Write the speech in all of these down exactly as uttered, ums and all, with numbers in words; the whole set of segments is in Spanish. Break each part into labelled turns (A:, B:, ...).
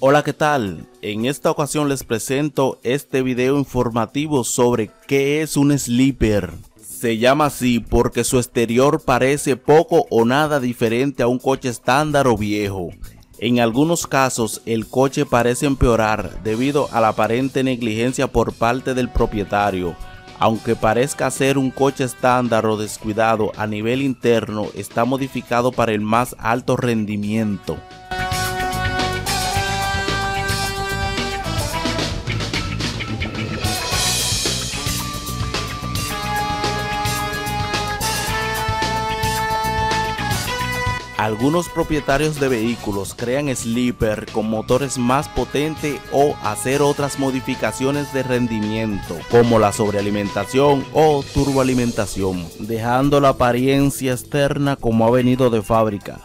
A: Hola, ¿qué tal? En esta ocasión les presento este video informativo sobre qué es un sleeper. Se llama así porque su exterior parece poco o nada diferente a un coche estándar o viejo. En algunos casos el coche parece empeorar debido a la aparente negligencia por parte del propietario. Aunque parezca ser un coche estándar o descuidado, a nivel interno está modificado para el más alto rendimiento. Algunos propietarios de vehículos crean sleeper con motores más potentes o hacer otras modificaciones de rendimiento, como la sobrealimentación o turboalimentación, dejando la apariencia externa como ha venido de fábrica.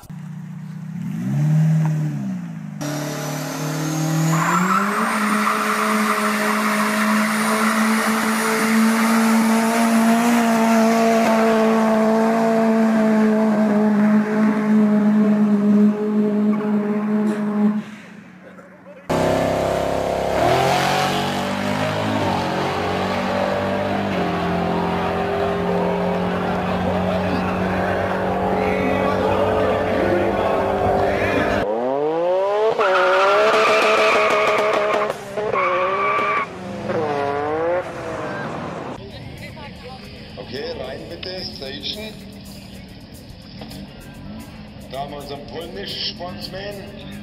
B: Okay, rein bitte, Station. Da haben wir unseren Polnisch-Sportsman.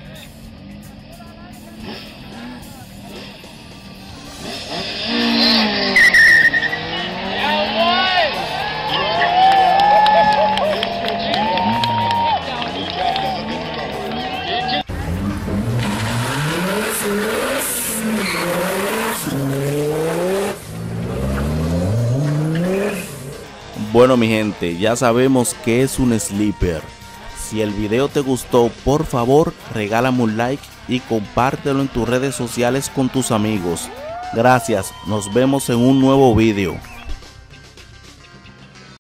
A: Bueno mi gente, ya sabemos qué es un sleeper. Si el video te gustó, por favor regálame un like y compártelo en tus redes sociales con tus amigos. Gracias, nos vemos en un nuevo video.